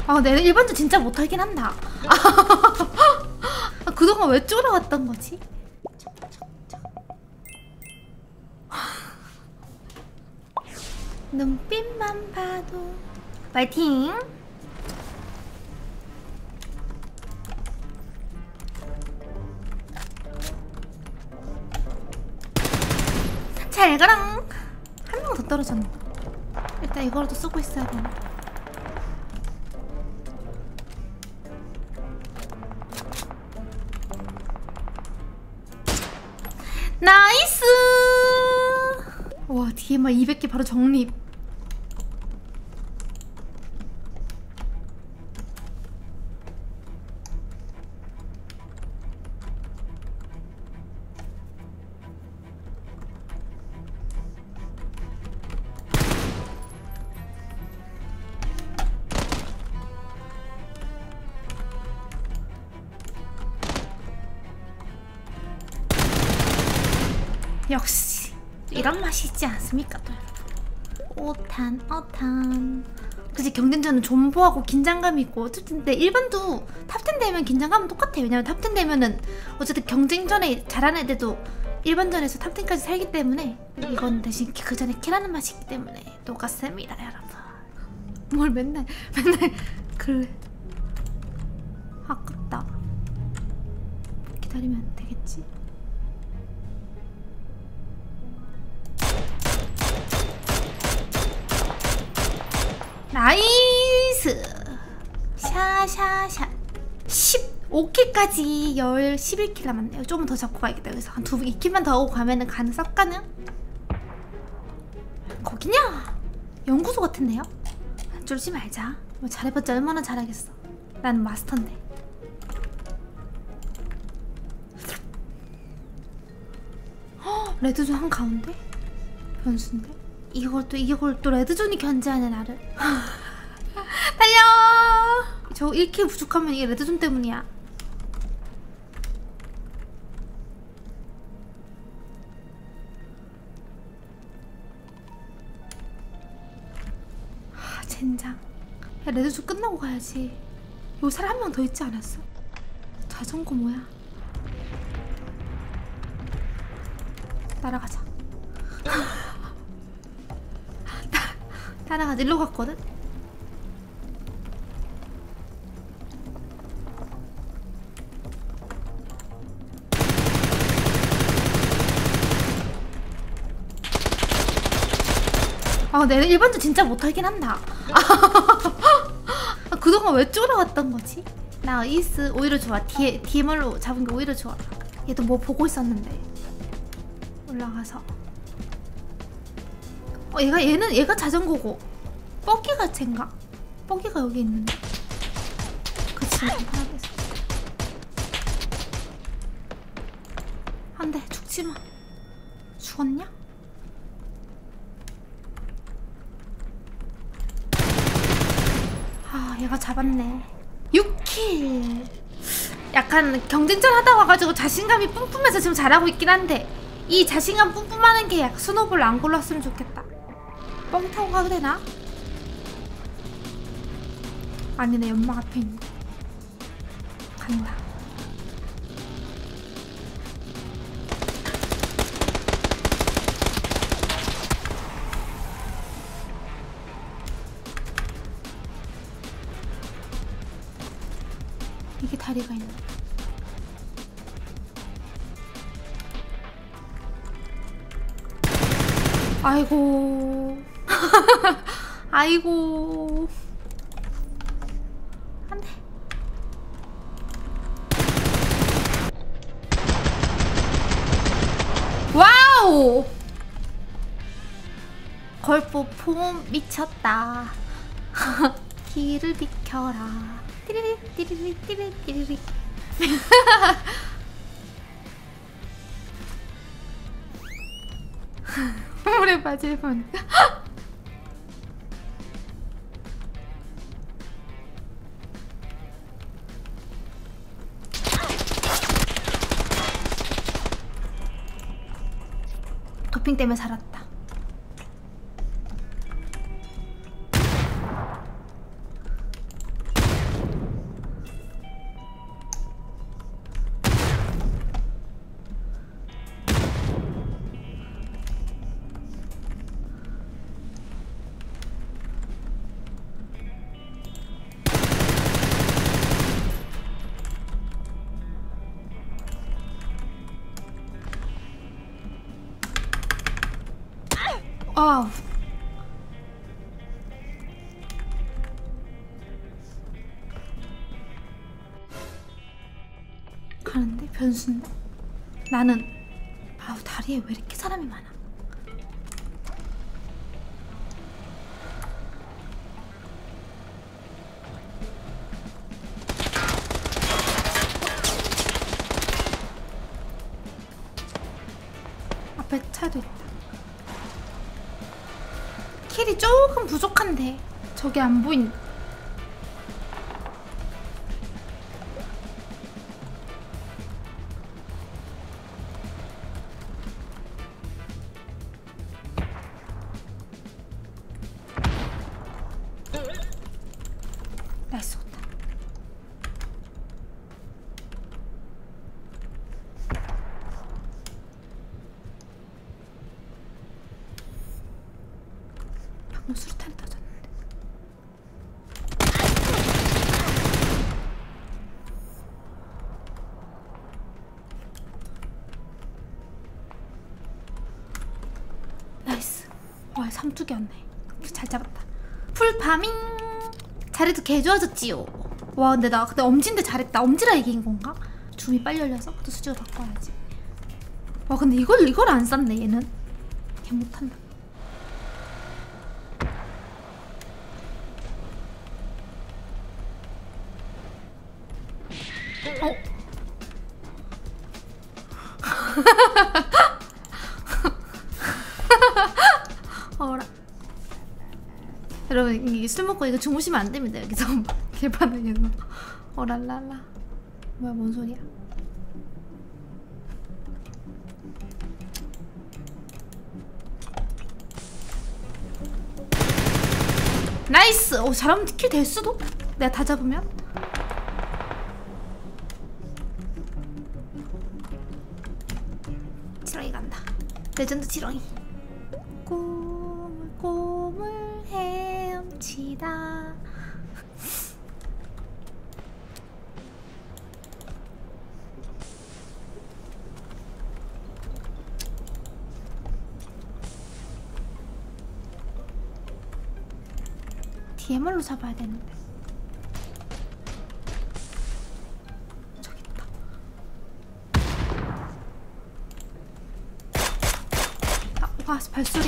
아, 내가 일반도 진짜 못하긴 한다. 아, 그동안 왜 쫄아왔던 거지? 눈빛만 봐도 파이팅! 잘 가랑! 한 명 더 떨어졌네. 일단 이거라도 쓰고 있어야 되나? 나이스! 와, 뒤에 막 200개 바로 정립. 역시 이런 맛이 있지 않습니까 또 여러분. 5탄 그치. 경쟁전은 존버하고 긴장감이 있고 어쨌든 내 일반도 탑10 되면 긴장감은 똑같아. 왜냐면 탑10 되면은 어쨌든 경쟁전에 잘하는 애들도 일반전에서 탑10까지 살기 때문에 이건 대신 그 전에 킬하는 맛이 있기 때문에 똑같습니다 여러분. 뭘 맨날 그래. 아깝다. 기다리면 되겠지. 나이스! 샤샤샤 15킬까지 11킬 남았네요. 조금 더 잡고 가야겠다. 여기서 한 2킬만 더 하고 가면은 싹 가능? 거기냐? 연구소 같은데요? 쫄지 말자. 뭐 잘해봤자 얼마나 잘하겠어. 나는 마스터인데. 헉, 레드존 한가운데? 변수인데? 이걸 또 레드존이 견제하네 나를. 달려! 저 1킬 부족하면 이게 레드존 때문이야. 아 젠장. 야 레드존 끝나고 가야지. 여기 사람 한 명 더 있지 않았어? 자전거 뭐야? 날아가자. 따라가자. 일로 갔거든? 아, 내가 일반도 진짜 못하긴 한다. 아, 그동안 왜 쫄아왔던 거지? 나이스. 오히려 좋아. DMR로 잡은 게 오히려 좋아. 얘도 뭐 보고 있었는데. 올라가서. 얘가 자전거고 뻐기가 쟤인가? 뻐기가 여기 있는데. 그치. 하나겠어. 안돼 죽지마. 죽었냐? 아 얘가 잡았네. 6킬. 약간 경쟁전 하다 와가지고 자신감이 뿜뿜해서 지금 잘하고 있긴 한데 이 자신감 뿜뿜하는 게 약간 스노볼 안 골랐으면 좋겠다. 뻥 타고 가도 되나? 아니네. 연막 앞에 있네. 간다. 이게 다리가 있네. 아이고. 아이고. 안돼. 와우. 걸포 폼 미쳤다. 길을 비켜라. 띠리리 띠리리 띠리리 띠리리. 물에 빠질 뻔. 도핑 때문에 살았다. 아. 가는데 변수인데 나는 아우 다리에 왜 이렇게 사람이 많아. 앞에 차도 있다. 킬이 조금 부족한데 저게 안 보인. 나이스. 방금 수류탄 터졌는데. 나이스. 와, 삼뚝이었네. 잘 잡았다. 풀 파밍. 자리도 개 좋아졌지요. 와, 근데 나 그때 엄지인데 잘했다. 엄지라 이긴 건가? 줌이 빨리 열려서 또 수직으로 바꿔야지. 와, 근데 이걸 안 쌌네 얘는. 개 못한다. 어라. 여러분 이게 술 먹고 이거 주무시면 안 됩니다. 여기서 개판하게서. 어랄랄라. 뭐야, 뭔 소리야? 나이스. 오, 잘하면 킬 될 수도. 내가 다 잡으면. 지렁이 간다. 레전드 지렁이. 꼬물꼬물 헤엄치다. DMR로 잡아야 되는데. 저기 있다. 아, 와, 발소리.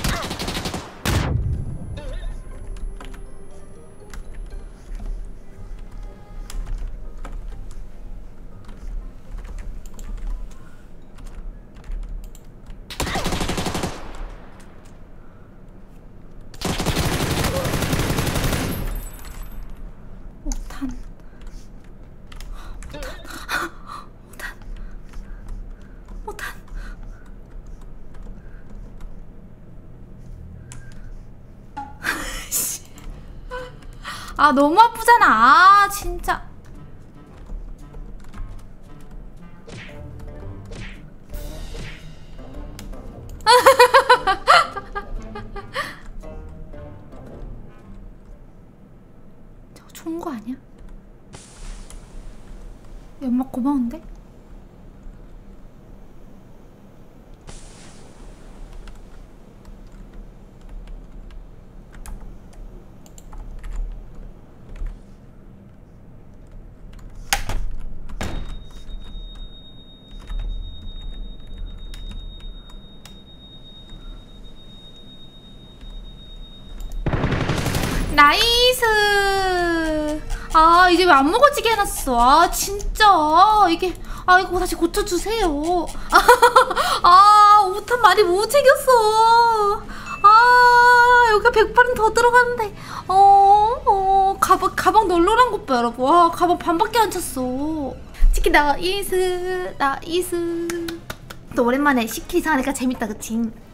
아, 너무 아프잖아. 아, 진짜. 저거 좋은 거 아니야? 연막 고마운데? 나이스. 아, 이제 왜 안 먹어지게 해놨어. 아, 진짜 이게. 아, 이거 다시 고쳐주세요. 아, 5탄 많이 못 챙겼어. 아, 여기가 108은 더 들어가는데. 가방 널널한 것 봐, 여러분. 와, 가방 반밖에 안 찼어. 치킨 나이스. 또 오랜만에 시킬 이상하니까 재밌다, 그치?